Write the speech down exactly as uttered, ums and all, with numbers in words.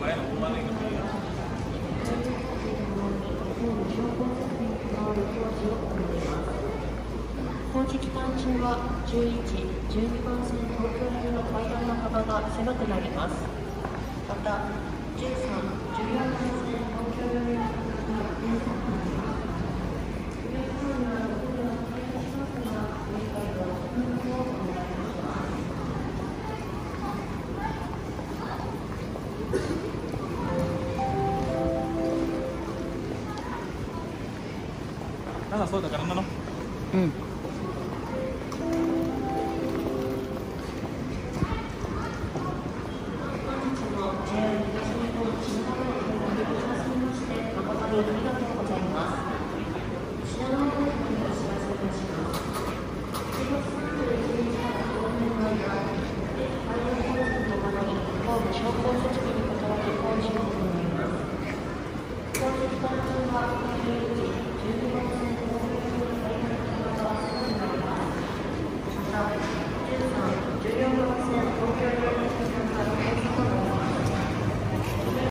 工事期間中はじゅういち、じゅうにばん線東京行きの階段の幅が狭くなります。また、じゅうさん、じゅうよんばん線東京行きの階段がなんかそうだからなの。 うん。 本日も ジェイアール 東日本新潟駅をご利用くださいまして誠にありがとうございます。